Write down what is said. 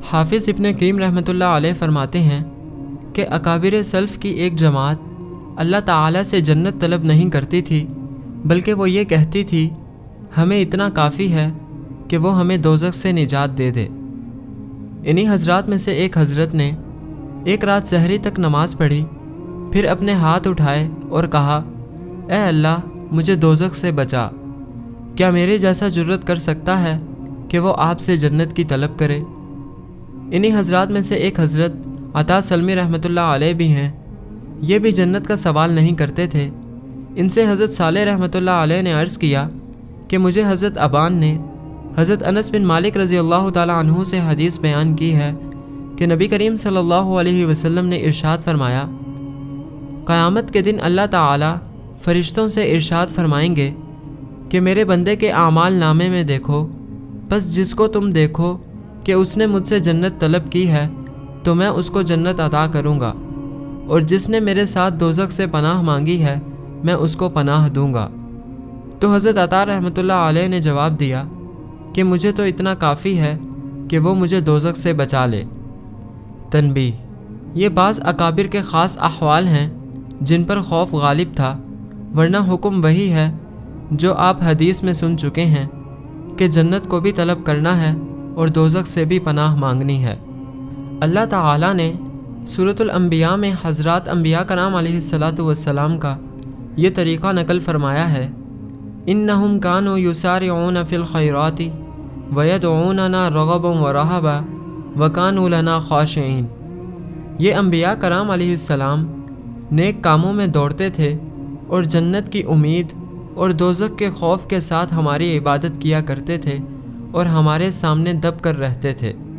حافظ ابن قیم رحمۃ اللہ علیہ فرماتے ہیں کہ اکابر سلف کی ایک جماعت اللہ تعالیٰ سے جنت طلب نہیں کرتی تھی، بلکہ وہ یہ کہتی تھی ہمیں اتنا کافی ہے کہ وہ ہمیں دوزخ سے نجات دے دے۔ انہی حضرات میں سے ایک حضرت نے ایک رات سحری تک نماز پڑھی، پھر اپنے ہاتھ اٹھائے اور کہا اے اللہ مجھے دوزخ سے بچا۔ کیا میرے جیسا جرت کر سکتا ہے کہ وہ آپ سے جنت کی طلب کرے؟ انہی حضرات میں سے ایک حضرت عطا سلمی رحمۃ اللہ علیہ بھی ہیں، یہ بھی جنت کا سوال نہیں کرتے تھے۔ ان سے حضرت صالح رحمۃ اللہ علیہ نے عرض کیا کہ مجھے حضرت ابان نے حضرت انس بن مالک رضی اللہ تعالیٰ عنہ سے حدیث بیان کی ہے کہ نبی کریم صلی اللہ علیہ وسلم نے ارشاد فرمایا، قیامت کے دن اللہ تعالیٰ فرشتوں سے ارشاد فرمائیں گے کہ میرے بندے کے اعمال نامے میں دیکھو، بس جس کو تم دیکھو کہ اس نے مجھ سے جنت طلب کی ہے تو میں اس کو جنت عطا کروں گا، اور جس نے میرے ساتھ دوزخ سے پناہ مانگی ہے میں اس کو پناہ دوں گا۔ تو حضرت عطا رحمۃ اللہ علیہ نے جواب دیا کہ مجھے تو اتنا کافی ہے کہ وہ مجھے دوزخ سے بچا لے۔ تنبیہ: یہ بعض اکابر کے خاص احوال ہیں جن پر خوف غالب تھا، ورنہ حکم وہی ہے جو آپ حدیث میں سن چکے ہیں کہ جنت کو بھی طلب کرنا ہے اور دوزخ سے بھی پناہ مانگنی ہے۔ اللہ تعالیٰ نے سورۃ الانبیاء میں حضرات انبیاء کرام علیہ السلام کا یہ طریقہ نقل فرمایا ہے، انہم کانوا یسارعون فی الخیرات ویدعوننا رغبا ورہبا وکانوا لنا خاشعین۔ یہ انبیاء کرام علیہ السلام نیک کاموں میں دوڑتے تھے اور جنت کی امید اور دوزخ کے خوف کے ساتھ ہماری عبادت کیا کرتے تھے اور ہمارے سامنے دب کر رہتے تھے۔